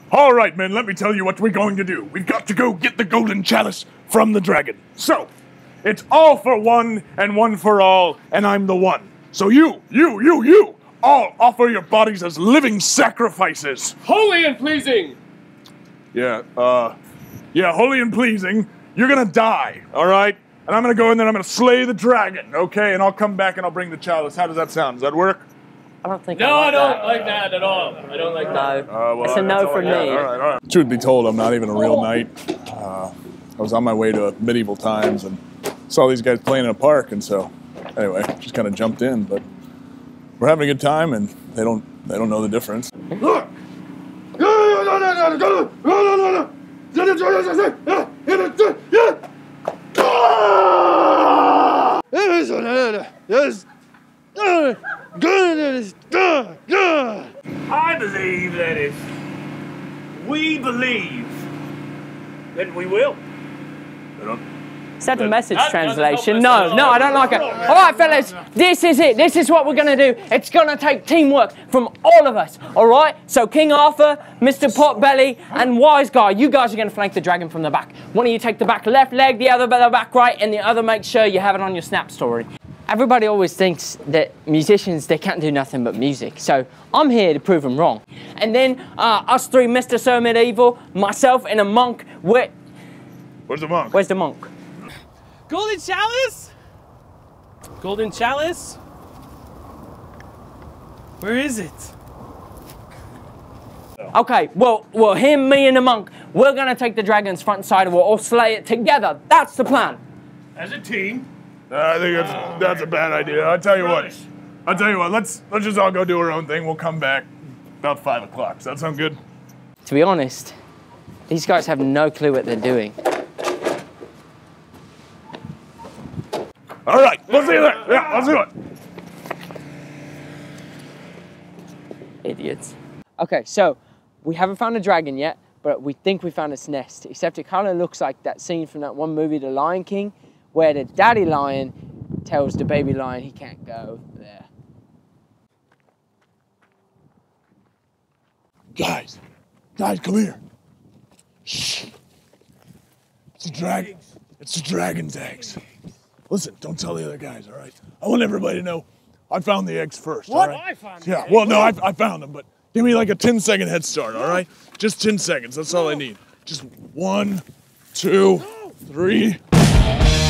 All right, men, let me tell you what we're going to do. We've got to go get the golden chalice from the dragon. So, it's all for one and one for all, and I'm the one. So you, all offer your bodies as living sacrifices. Holy and pleasing! Yeah, holy and pleasing. You're gonna die, all right? And I'm gonna go in there and I'm gonna slay the dragon, okay? And I'll come back and I'll bring the chalice. How does that sound? Does that work? I don't think No, I don't like that at all. I don't like that. No, it's a no from me. All right. Truth be told, I'm not even a real knight. I was on my way to medieval times and saw these guys playing in a park, and so anyway, just kind of jumped in. But we're having a good time, and they don't know the difference. I believe that if we believe, then we will. Is that the message translation? No, I don't like it. All right, fellas, this is it. This is what we're going to do. It's going to take teamwork from all of us, all right? So King Arthur, Mr. Potbelly, and Wise Guy, you guys are going to flank the dragon from the back. One of you take the back left leg, the other the back right, and the other make sure you have it on your snap story. Everybody always thinks that musicians, they can't do nothing but music. So I'm here to prove them wrong. And then us three, Mr. So Medieval, myself, and a monk, Where's the monk? Where's the monk? Golden chalice? Golden chalice? Where is it? Okay, well, him, me, and the monk, we're gonna take the dragon's front side, and we'll all slay it together. That's the plan. As a team. I think that's a bad idea. I'll tell you what. Let's just all go do our own thing. We'll come back about 5 o'clock. Does that sound good? To be honest, these guys have no clue what they're doing. All right, we'll see you there. Yeah, let's do it. Idiots. Okay, so we haven't found a dragon yet, but we think we found its nest, except it kind of looks like that scene from that one movie, The Lion King, where the daddy lion tells the baby lion he can't go there. Guys, come here. Shh. It's a dragon. It's the dragon's eggs. Listen, don't tell the other guys, all right? I want everybody to know I found the eggs first. What? All right? I found Yeah, the well, eggs? no, I found them, but give me like a 10-second head start, all right? Just 10 seconds, that's all I need. Just 1, 2, 3.